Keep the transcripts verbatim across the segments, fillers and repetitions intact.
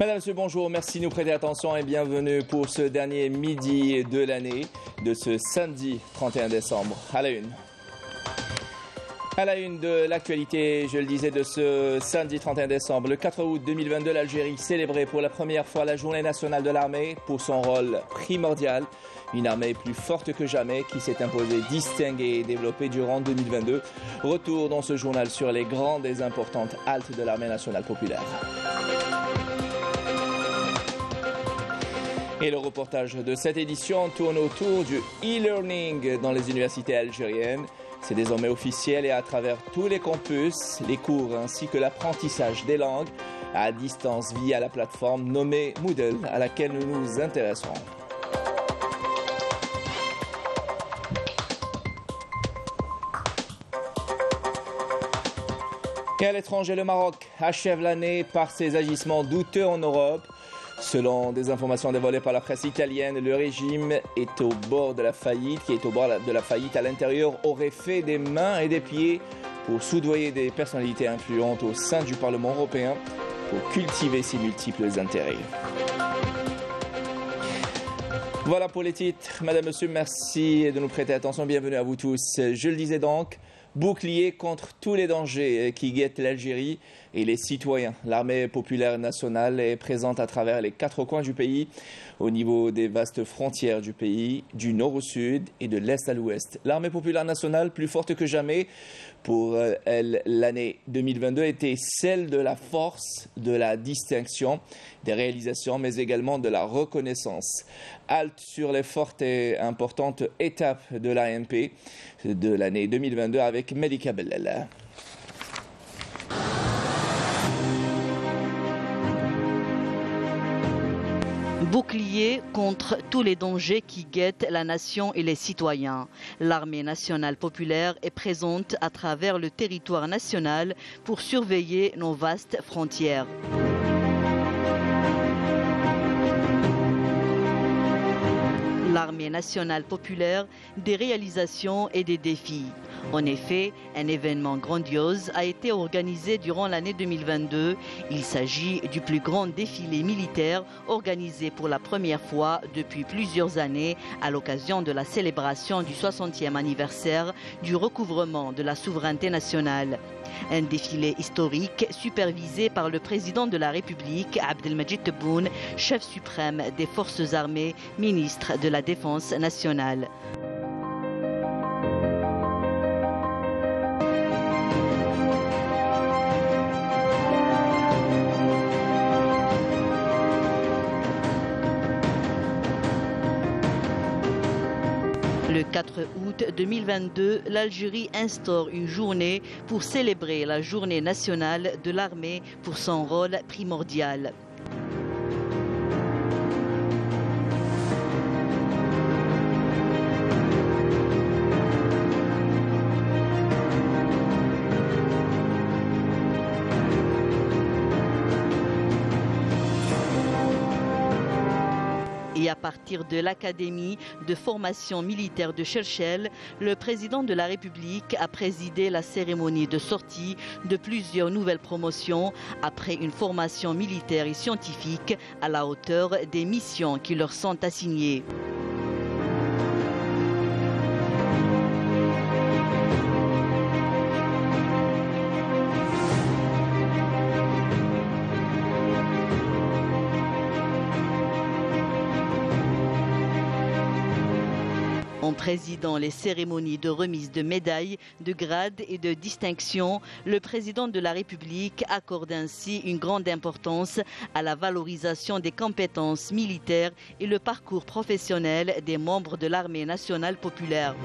Madame, Monsieur, bonjour, merci de nous prêter attention et bienvenue pour ce dernier midi de l'année de ce samedi trente et un décembre. À la une. À la une de l'actualité, je le disais, de ce samedi trente et un décembre, le quatre août deux mille vingt-deux, l'Algérie célébrait pour la première fois la journée nationale de l'armée pour son rôle primordial. Une armée plus forte que jamais qui s'est imposée, distinguée et développée durant deux mille vingt-deux. Retour dans ce journal sur les grandes et importantes haltes de l'armée nationale populaire. Et le reportage de cette édition tourne autour du e-learning dans les universités algériennes. C'est désormais officiel et à travers tous les campus, les cours ainsi que l'apprentissage des langues à distance via la plateforme nommée Moodle à laquelle nous nous intéresserons. Et à l'étranger, le Maroc achève l'année par ses agissements douteux en Europe. Selon des informations dévoilées par la presse italienne, le régime est au bord de la faillite, qui est au bord de la faillite à l'intérieur, aurait fait des mains et des pieds pour soudoyer des personnalités influentes au sein du Parlement européen pour cultiver ses multiples intérêts. Voilà pour les titres. Madame, Monsieur, merci de nous prêter attention. Bienvenue à vous tous. Je le disais donc, bouclier contre tous les dangers qui guettent l'Algérie et les citoyens. L'armée populaire nationale est présente à travers les quatre coins du pays, au niveau des vastes frontières du pays, du nord au sud et de l'est à l'ouest. L'armée populaire nationale, plus forte que jamais, pour elle, l'année deux mille vingt-deux était celle de la force, de la distinction, des réalisations, mais également de la reconnaissance. Halte sur les fortes et importantes étapes de l'A M P de l'année deux mille vingt-deux avec Melika Bellala. Bouclier contre tous les dangers qui guettent la nation et les citoyens. L'armée nationale populaire est présente à travers le territoire national pour surveiller nos vastes frontières. L'armée nationale populaire, des réalisations et des défis. En effet, un événement grandiose a été organisé durant l'année deux mille vingt-deux. Il s'agit du plus grand défilé militaire organisé pour la première fois depuis plusieurs années à l'occasion de la célébration du soixantième anniversaire du recouvrement de la souveraineté nationale. Un défilé historique supervisé par le président de la République, Abdelmadjid Tebboune, chef suprême des forces armées, ministre de la Défense nationale. Le quatre août deux mille vingt-deux, l'Algérie instaure une journée pour célébrer la journée nationale de l'armée pour son rôle primordial. Et à partir de l'Académie de formation militaire de Cherchell, le président de la République a présidé la cérémonie de sortie de plusieurs nouvelles promotions après une formation militaire et scientifique à la hauteur des missions qui leur sont assignées. En présidant les cérémonies de remise de médailles, de grades et de distinctions, le président de la République accorde ainsi une grande importance à la valorisation des compétences militaires et le parcours professionnel des membres de l'armée nationale populaire.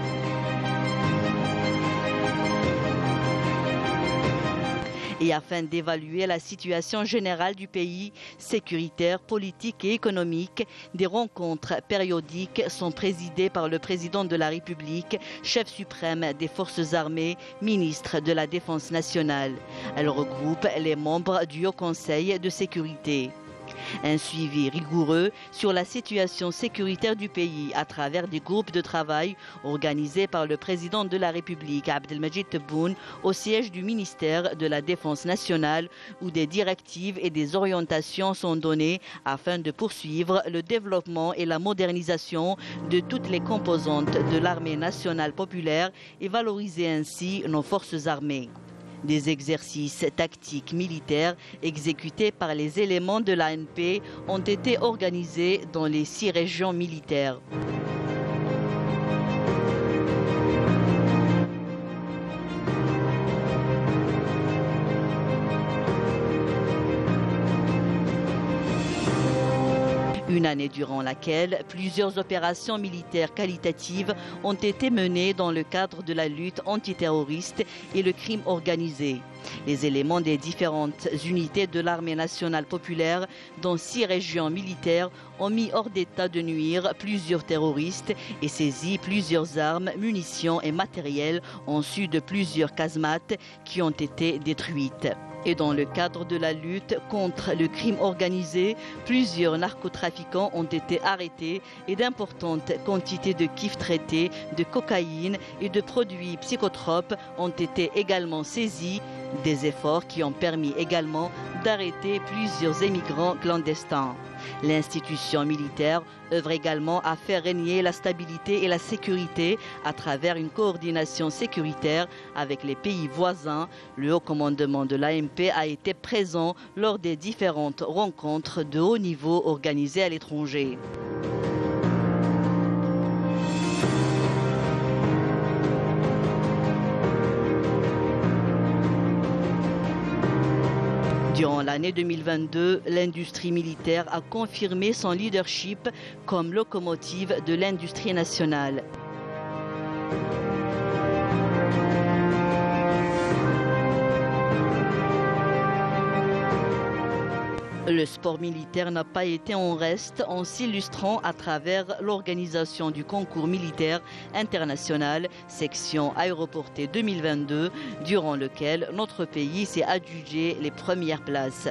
Et afin d'évaluer la situation générale du pays, sécuritaire, politique et économique, des rencontres périodiques sont présidées par le président de la République, chef suprême des forces armées, ministre de la Défense nationale. Elle regroupe les membres du Haut Conseil de sécurité. Un suivi rigoureux sur la situation sécuritaire du pays à travers des groupes de travail organisés par le président de la République, Abdelmajid Tebboune, au siège du ministère de la Défense nationale, où des directives et des orientations sont données afin de poursuivre le développement et la modernisation de toutes les composantes de l'armée nationale populaire et valoriser ainsi nos forces armées. Des exercices tactiques militaires exécutés par les éléments de l'A N P ont été organisés dans les six régions militaires. Une année durant laquelle plusieurs opérations militaires qualitatives ont été menées dans le cadre de la lutte antiterroriste et le crime organisé. Les éléments des différentes unités de l'armée nationale populaire dans six régions militaires ont mis hors d'état de nuire plusieurs terroristes et saisi plusieurs armes, munitions et matériels en su de plusieurs casemates qui ont été détruites. Et dans le cadre de la lutte contre le crime organisé, plusieurs narcotrafiquants ont été arrêtés et d'importantes quantités de kiff traités, de cocaïne et de produits psychotropes ont été également saisis. Des efforts qui ont permis également d'arrêter plusieurs émigrants clandestins. L'institution militaire œuvre également à faire régner la stabilité et la sécurité à travers une coordination sécuritaire avec les pays voisins. Le haut commandement de l'A M P a été présent lors des différentes rencontres de haut niveau organisées à l'étranger. Durant l'année deux mille vingt-deux, l'industrie militaire a confirmé son leadership comme locomotive de l'industrie nationale. Le sport militaire n'a pas été en reste en s'illustrant à travers l'organisation du concours militaire international section aéroportée deux mille vingt-deux, durant lequel notre pays s'est adjugé les premières places.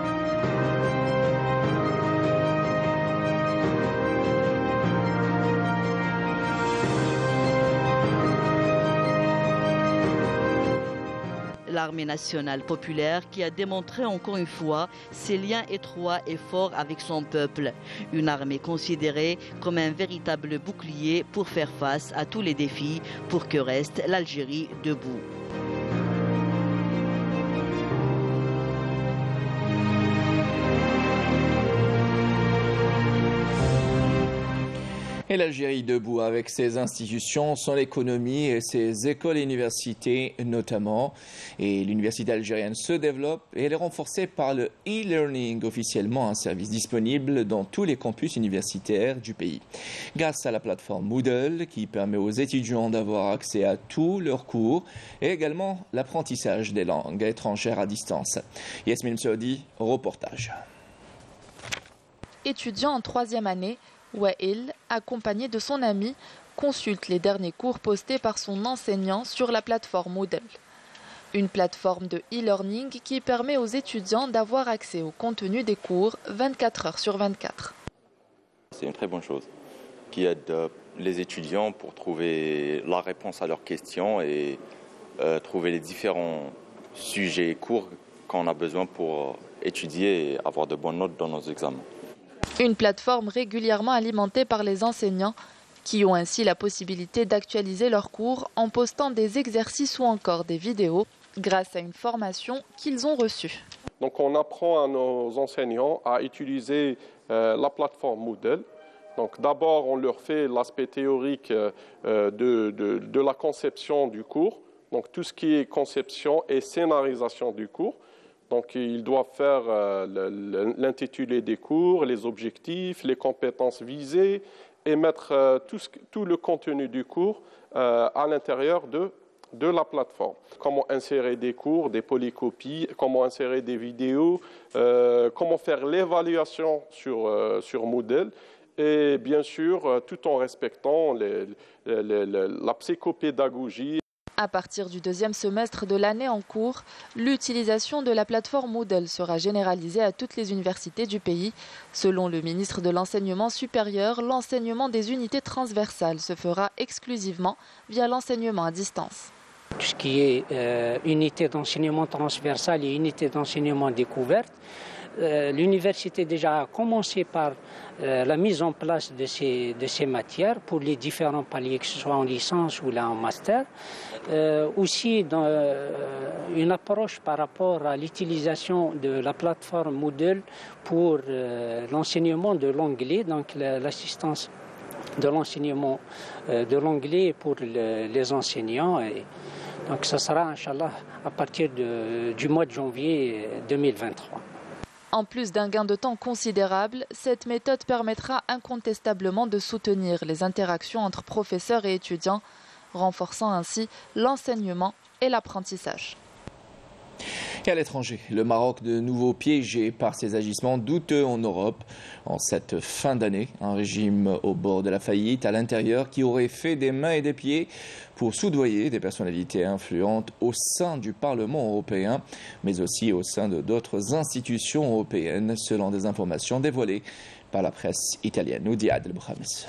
L'armée nationale populaire qui a démontré encore une fois ses liens étroits et forts avec son peuple. Une armée considérée comme un véritable bouclier pour faire face à tous les défis pour que reste l'Algérie debout. Et l'Algérie debout avec ses institutions, son économie et ses écoles et universités notamment. Et l'université algérienne se développe et elle est renforcée par le e-learning, officiellement un service disponible dans tous les campus universitaires du pays. Grâce à la plateforme Moodle qui permet aux étudiants d'avoir accès à tous leurs cours et également l'apprentissage des langues étrangères à distance. Yasmine Saoudi, reportage. Étudiant en troisième année, Wael, accompagné de son ami, consulte les derniers cours postés par son enseignant sur la plateforme Moodle. Une plateforme de e-learning qui permet aux étudiants d'avoir accès au contenu des cours vingt-quatre heures sur vingt-quatre. C'est une très bonne chose qui aide les étudiants pour trouver la réponse à leurs questions et euh, trouver les différents sujets et cours qu'on a besoin pour étudier et avoir de bonnes notes dans nos examens. Une plateforme régulièrement alimentée par les enseignants qui ont ainsi la possibilité d'actualiser leurs cours en postant des exercices ou encore des vidéos grâce à une formation qu'ils ont reçue. Donc on apprend à nos enseignants à utiliser euh, la plateforme Moodle. Donc d'abord on leur fait l'aspect théorique euh, de, de, de la conception du cours, donc tout ce qui est conception et scénarisation du cours. Donc, ils doivent faire euh, l'intitulé des cours, les objectifs, les compétences visées et mettre euh, tout, ce, tout le contenu du cours euh, à l'intérieur de, de la plateforme. Comment insérer des cours, des polycopies, comment insérer des vidéos, euh, comment faire l'évaluation sur, euh, sur Moodle et bien sûr, euh, tout en respectant les, les, les, la psychopédagogie. À partir du deuxième semestre de l'année en cours, l'utilisation de la plateforme Moodle sera généralisée à toutes les universités du pays. Selon le ministre de l'Enseignement supérieur, l'enseignement des unités transversales se fera exclusivement via l'enseignement à distance. Tout ce qui est euh, unité d'enseignement transversal et unité d'enseignement découverte, euh, l'université déjà a commencé par euh, la mise en place de ces, de ces matières pour les différents paliers, que ce soit en licence ou là en master. Euh, aussi dans euh, une approche par rapport à l'utilisation de la plateforme Moodle pour euh, l'enseignement de l'anglais, donc l'assistance de l'enseignement euh, de l'anglais pour le, les enseignants. Et donc ça sera, Inch'Allah, à partir de, du mois de janvier deux mille vingt-trois. En plus d'un gain de temps considérable, cette méthode permettra incontestablement de soutenir les interactions entre professeurs et étudiants, renforçant ainsi l'enseignement et l'apprentissage. Et à l'étranger, le Maroc de nouveau piégé par ses agissements douteux en Europe. En cette fin d'année, un régime au bord de la faillite à l'intérieur qui aurait fait des mains et des pieds pour soudoyer des personnalités influentes au sein du Parlement européen, mais aussi au sein de d'autres institutions européennes, selon des informations dévoilées par la presse italienne. Oudiad El-Bouhames.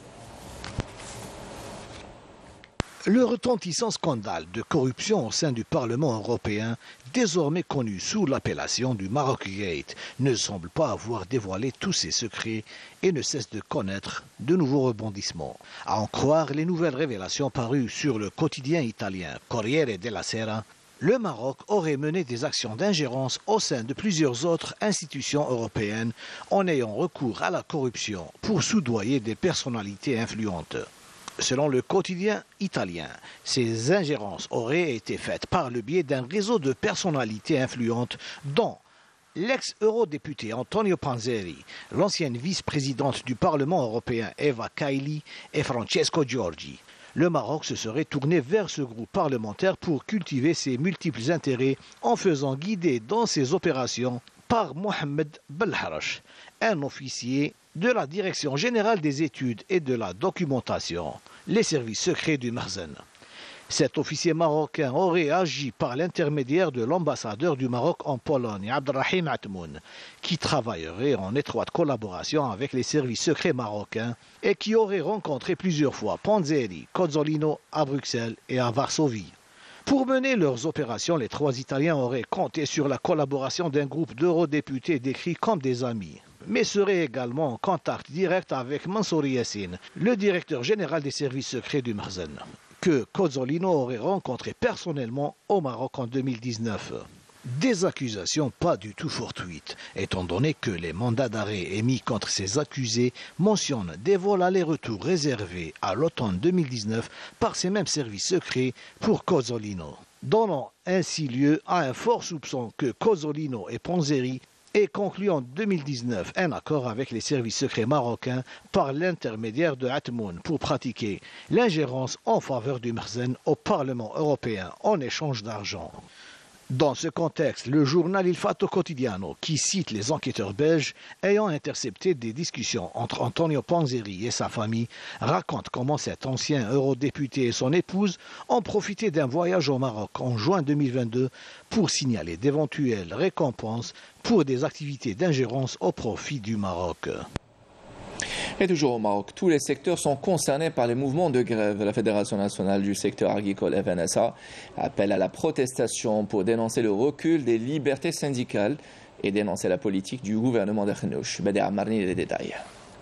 Le retentissant scandale de corruption au sein du Parlement européen, désormais connu sous l'appellation du Maroc Gate, ne semble pas avoir dévoilé tous ses secrets et ne cesse de connaître de nouveaux rebondissements. À en croire les nouvelles révélations parues sur le quotidien italien Corriere della Sera, le Maroc aurait mené des actions d'ingérence au sein de plusieurs autres institutions européennes en ayant recours à la corruption pour soudoyer des personnalités influentes. Selon le quotidien italien, ces ingérences auraient été faites par le biais d'un réseau de personnalités influentes dont l'ex-eurodéputé Antonio Panzeri, l'ancienne vice-présidente du Parlement européen Eva Kaili et Francesco Giorgi. Le Maroc se serait tourné vers ce groupe parlementaire pour cultiver ses multiples intérêts en faisant guider dans ses opérations par Mohamed Belharash, un officier de la Direction générale des études et de la documentation, les services secrets du Merzen. Cet officier marocain aurait agi par l'intermédiaire de l'ambassadeur du Maroc en Pologne, Abdelrahim Atmoun, qui travaillerait en étroite collaboration avec les services secrets marocains et qui aurait rencontré plusieurs fois Panzeri, Cozzolino à Bruxelles et à Varsovie. Pour mener leurs opérations, les trois Italiens auraient compté sur la collaboration d'un groupe d'eurodéputés décrits comme des amis, mais seraient également en contact direct avec Mansour Yassine, le directeur général des services secrets du Merzen, que Cozzolino aurait rencontré personnellement au Maroc en deux mille dix-neuf. Des accusations pas du tout fortuites, étant donné que les mandats d'arrêt émis contre ces accusés mentionnent des vols aller-retour réservés à l'automne deux mille dix-neuf par ces mêmes services secrets pour Cozzolino, donnant ainsi lieu à un fort soupçon que Cozzolino et Panzeri aient conclu en deux mille dix-neuf un accord avec les services secrets marocains par l'intermédiaire de Atmoun pour pratiquer l'ingérence en faveur du Merzen au Parlement européen en échange d'argent. Dans ce contexte, le journal Il Fatto Quotidiano, qui cite les enquêteurs belges ayant intercepté des discussions entre Antonio Panzeri et sa famille, raconte comment cet ancien eurodéputé et son épouse ont profité d'un voyage au Maroc en juin deux mille vingt-deux pour signaler d'éventuelles récompenses pour des activités d'ingérence au profit du Maroc. Et toujours au Maroc, tous les secteurs sont concernés par les mouvements de grève. La Fédération nationale du secteur agricole F N S A appelle à la protestation pour dénoncer le recul des libertés syndicales et dénoncer la politique du gouvernement d'Akhnouch. Badi Amarni, les détails.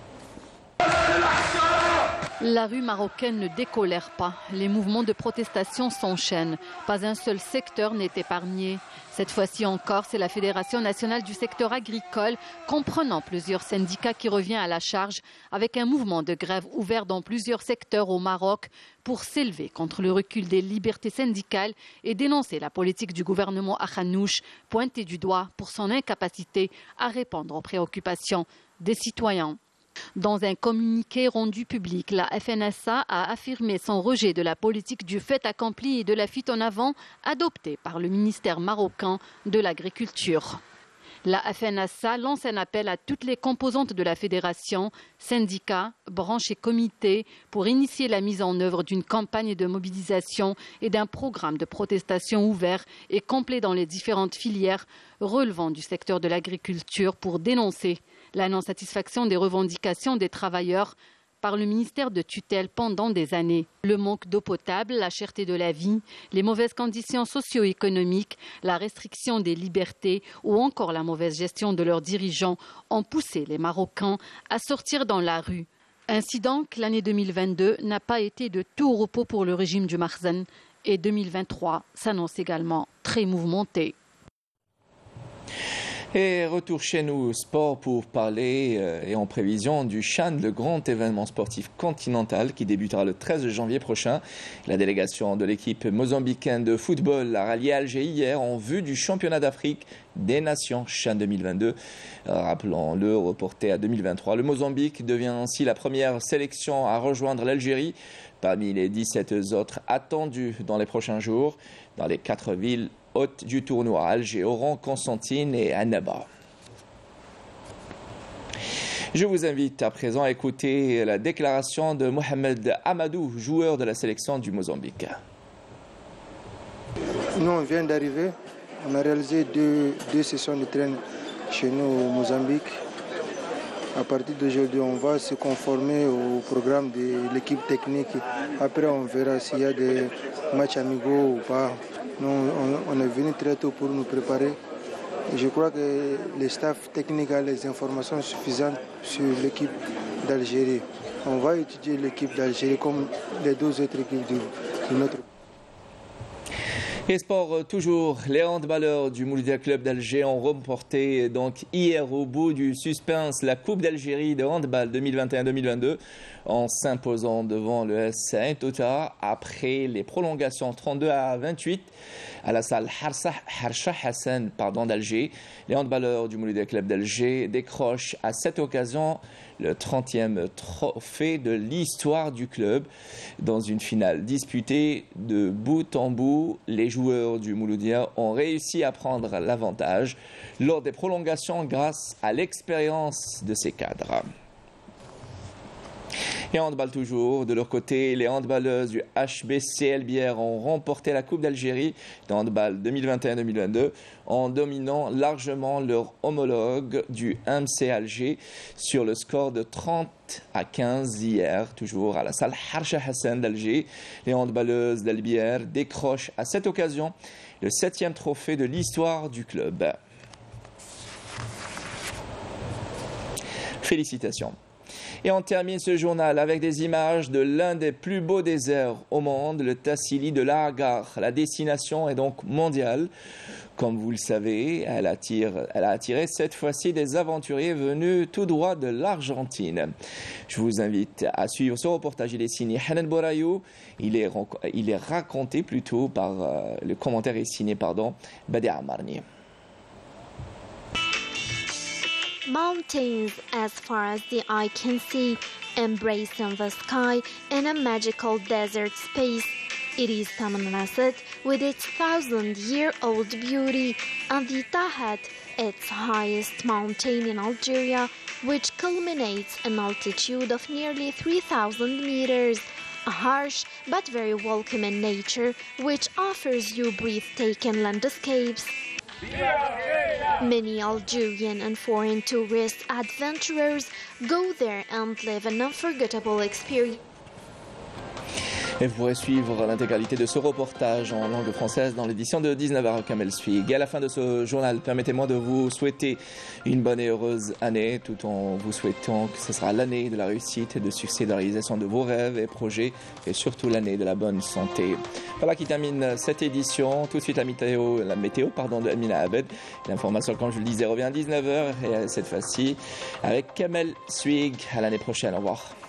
La rue marocaine ne décolère pas. Les mouvements de protestation s'enchaînent. Pas un seul secteur n'est épargné. Cette fois-ci encore, c'est la Fédération nationale du secteur agricole, comprenant plusieurs syndicats, qui revient à la charge avec un mouvement de grève ouvert dans plusieurs secteurs au Maroc pour s'élever contre le recul des libertés syndicales et dénoncer la politique du gouvernement Akhnouch, pointé du doigt pour son incapacité à répondre aux préoccupations des citoyens. Dans un communiqué rendu public, la F N S A a affirmé son rejet de la politique du fait accompli et de la fuite en avant adoptée par le ministère marocain de l'Agriculture. La F N A S A lance un appel à toutes les composantes de la fédération, syndicats, branches et comités pour initier la mise en œuvre d'une campagne de mobilisation et d'un programme de protestation ouvert et complet dans les différentes filières relevant du secteur de l'agriculture pour dénoncer la non-satisfaction des revendications des travailleurs par le ministère de tutelle pendant des années. Le manque d'eau potable, la cherté de la vie, les mauvaises conditions socio-économiques, la restriction des libertés ou encore la mauvaise gestion de leurs dirigeants ont poussé les Marocains à sortir dans la rue. Ainsi donc, l'année deux mille vingt-deux n'a pas été de tout repos pour le régime du Makhzen et deux mille vingt-trois s'annonce également très mouvementé. Et retour chez nous, sport, pour parler euh, et en prévision du Chan, le grand événement sportif continental qui débutera le treize janvier prochain. La délégation de l'équipe mozambicaine de football a rallié Alger hier en vue du championnat d'Afrique des Nations Chan deux mille vingt-deux. Euh, Rappelons-le, reporté à deux mille vingt-trois. Le Mozambique devient ainsi la première sélection à rejoindre l'Algérie parmi les dix-sept autres attendus dans les prochains jours dans les quatre villes hôtes du tournoi, Alger, Oran, Constantine et Annaba. Je vous invite à présent à écouter la déclaration de Mohamed Amadou, joueur de la sélection du Mozambique. Nous, on vient d'arriver. On a réalisé deux, deux sessions de train chez nous au Mozambique. À partir d'aujourd'hui, on va se conformer au programme de l'équipe technique. Après, on verra s'il y a des matchs amicaux ou pas. Nous, on, on est venu très tôt pour nous préparer. Et je crois que le staff technique a les informations suffisantes sur l'équipe d'Algérie. On va étudier l'équipe d'Algérie comme les deux autres équipes de, de notre pays. Et sport toujours, les handballeurs du Mouloudia Club d'Alger ont remporté donc hier au bout du suspense la Coupe d'Algérie de handball deux mille vingt et un deux mille vingt-deux en s'imposant devant le S Saint-Ota après les prolongations trente-deux à vingt-huit à la salle Harsha Hassan pardon, d'Alger. Les handballeurs du Mouloudia Club d'Alger décrochent à cette occasion le trentième trophée de l'histoire du club. Dans une finale disputée de bout en bout, les joueurs du Mouloudia ont réussi à prendre l'avantage lors des prolongations grâce à l'expérience de ces cadres. Et handball toujours, de leur côté, les handballeuses du H B C Albière ont remporté la Coupe d'Algérie de handball deux mille vingt et un deux mille vingt-deux en dominant largement leur homologue du M C Alger sur le score de trente à quinze hier, toujours à la salle Harsha Hassan d'Alger. Les handballeuses d'Albière décrochent à cette occasion le septième trophée de l'histoire du club. Félicitations. Et on termine ce journal avec des images de l'un des plus beaux déserts au monde, le Tassili de l'Agar. La destination est donc mondiale. Comme vous le savez, elle, attire, elle a attiré cette fois-ci des aventuriers venus tout droit de l'Argentine. Je vous invite à suivre ce reportage. Il est signé Hanan Borayou. Il est, il est raconté plutôt par euh, le commentaire est signé pardon, Badi Amarni. Mountains as far as the eye can see, embracing the sky in a magical desert space. It is Tamanrasset with its thousand-year-old beauty, and the Tahat, its highest mountain in Algeria, which culminates an altitude of nearly three thousand meters. A harsh but very welcoming nature, which offers you breathtaking landscapes. Many Algerian and foreign tourist adventurers go there and live an unforgettable experience. Et vous pourrez suivre l'intégralité de ce reportage en langue française dans l'édition de dix-neuf heures Kamel Suig. Et à la fin de ce journal, permettez-moi de vous souhaiter une bonne et heureuse année, tout en vous souhaitant que ce sera l'année de la réussite et de succès de la réalisation de vos rêves et projets, et surtout l'année de la bonne santé. Voilà qui termine cette édition. Tout de suite la météo, la météo pardon, de Amina Abed. L'information, comme je le disais, revient à dix-neuf heures, et cette fois-ci avec Kamel Suig. À l'année prochaine. Au revoir.